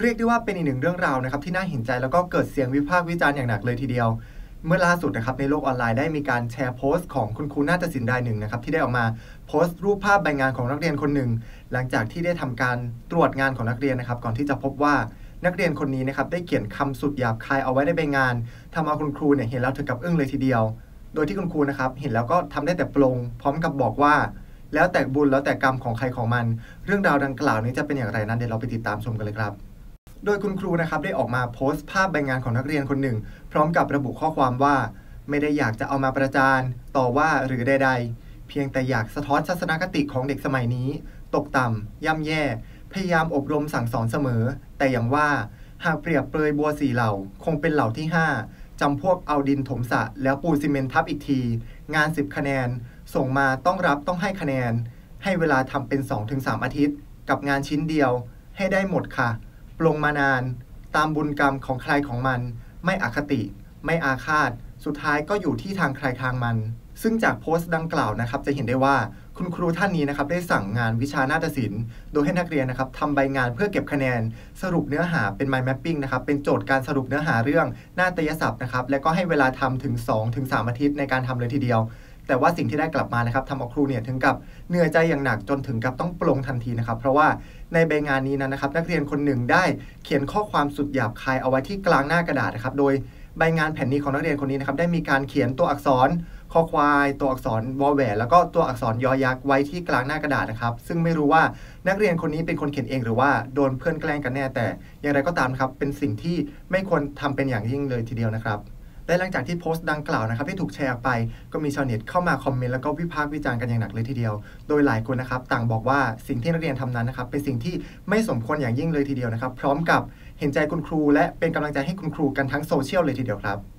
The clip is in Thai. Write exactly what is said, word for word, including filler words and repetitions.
รียกได้ว่าเป็นอีกหนึ่งเรื่องราวนะครับที่น่าเห็นใจแล้วก็เกิดเสียงวิพากษ์วิจารณ์อย่างหนักเลยทีเดียวเมื่อล่าสุดนะครับในโลกออนไลน์ได้มีการแชร์โพสต์ของคุณครูนาฏศิลป์รายหนึ่งนะครับที่ได้ออกมาโพสต์รูปภาพใบงานของนักเรียนคนหนึ่งหลังจากที่ได้ทำการตรวจงานของนักเรียนนะครับก่อนที่จะพบว่านักเรียนคนนี้นะครับได้เขียนคำสุดหยาบคายเอาไว้ในใบงานทำเอาคุณครูเนี่ยเห็นแล้วถึงกับอึ้งเลยทีเดียวโดยที่คุณครูนะครับเห็นแล้วก็ทำได้แต่ปลงพร้อมกับบอกว่าแล้วแต่บุญแล้วแต่กรรมของใครของมันเรื่องราวดังกล่าวนี้จะเป็นอย่างไรนั้นเดี๋ยวเราไปติดตามชมกันเลยครับโดยคุณครูนะครับได้ออกมาโพสต์ภาพใบงานของนักเรียนคนหนึ่งพร้อมกับระบุข้อความว่าไม่ได้อยากจะเอามาประจานต่อว่าหรือใดๆเพียงแต่อยากสะท้อนทัศนคติของเด็กสมัยนี้ตกต่ำย่ำแย่พยายามอบรมสั่งสอนเสมอแต่อย่างว่าหากเปรียบเปรยบัวสี่เหล่าคงเป็นเหล่าที่ห้าจำพวกเอาดินถมสระแล้วปูซีเมนต์ทับอีกทีงานสิบคะแนนส่งมาต้องรับต้องให้คะแนนให้เวลาทำเป็น สองถึงสาม อาทิตย์กับงานชิ้นเดียวให้ได้หมดค่ะปลงมานานตามบุญกรรมของใครของมันไม่อคติไม่อาฆาตสุดท้ายก็อยู่ที่ทางใครทางมันซึ่งจากโพสต์ดังกล่าวนะครับจะเห็นได้ว่าคุณครูท่านนี้นะครับได้สั่งงานวิชานาฏศิลป์โดยให้นักเรียนนะครับทำใบงานเพื่อเก็บคะแนนสรุปเนื้อหาเป็น mind mapping นะครับเป็นโจทย์การสรุปเนื้อหาเรื่องนาฏยศัพท์นะครับและก็ให้เวลาทำถึง สองถึงสาม อาทิตย์ในการทำเลยทีเดียวแต่ว่าสิ่งที่ได้กลับมานะครับทำเอาครูเนี่ยถึงกับเหนื่อยใจอย่างหนักจนถึงกับต้องปลงทันทีนะครับเพราะว่าในใบงานนี้นั้นนะครับนักเรียนคนหนึ่งได้เขียนข้อความสุดหยาบคายเอาไว้ที่กลางหน้ากระดาษนะครับโดยใบงานแผ่นนี้ของนักเรียนคนนี้นะครับได้มีการเขียนตัวอักษรคอควายตัวอักษรวอแหวนแล้วก็ตัวอักษรยอยักษ์ไว้ที่กลางหน้ากระดาษนะครับซึ่งไม่รู้ว่านักเรียนคนนี้เป็นคนเขียนเองหรือว่าโดนเพื่อนแกล้งกันแน่แต่อย่างไรก็ตามครับเป็นสิ่งที่ไม่ควรทำเป็นอย่างยิ่งเลยทีเดียวนะครับและหลังจากที่โพสต์ดังกล่าวนะครับที่ถูกแชร์ออกไปก็มีชาวเน็ตเข้ามาคอมเมนต์แล้วก็วิพากษ์วิจารณ์กันอย่างหนักเลยทีเดียวโดยหลายคนนะครับต่างบอกว่าสิ่งที่นักเรียนทำนั้นนะครับเป็นสิ่งที่ไม่สมควรอย่างยิ่งเลยทีเดียวนะครับพร้อมกับเห็นใจคุณครูและเป็นกำลังใจให้คุณครูกันทั้งโซเชียลเลยทีเดียวครับ